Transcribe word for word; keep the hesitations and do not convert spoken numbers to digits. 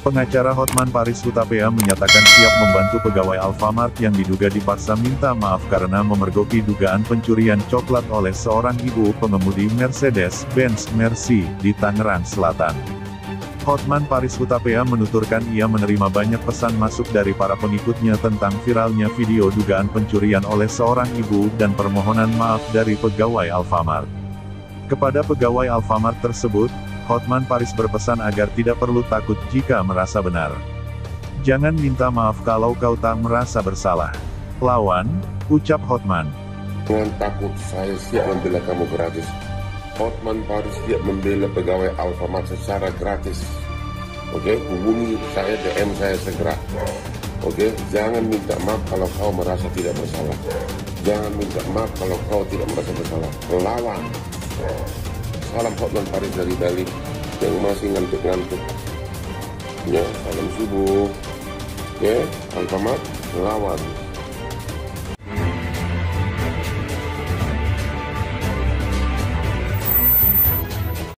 Pengacara Hotman Paris Hutapea menyatakan siap membantu pegawai Alfamart yang diduga dipaksa minta maaf karena memergoki dugaan pencurian coklat oleh seorang ibu pengemudi Mercedes-Benz Mercy di Tangerang Selatan. Hotman Paris Hutapea menuturkan ia menerima banyak pesan masuk dari para pengikutnya tentang viralnya video dugaan pencurian oleh seorang ibu dan permohonan maaf dari pegawai Alfamart. Kepada pegawai Alfamart tersebut, Hotman Paris berpesan agar tidak perlu takut jika merasa benar. Jangan minta maaf kalau kau tak merasa bersalah. Lawan, ucap Hotman. Jangan takut, saya siap membela kamu gratis. Hotman Paris siap membela pegawai Alfamart secara gratis. Oke, hubungi saya, D M saya segera. Oke, jangan minta maaf kalau kau merasa tidak bersalah. Jangan minta maaf kalau kau tidak merasa bersalah. Lawan. Salam Hotman Paris dari Bali yang masih ngantuk-ngantuk. Ya, salam subuh. Ya, Alfamart lawan.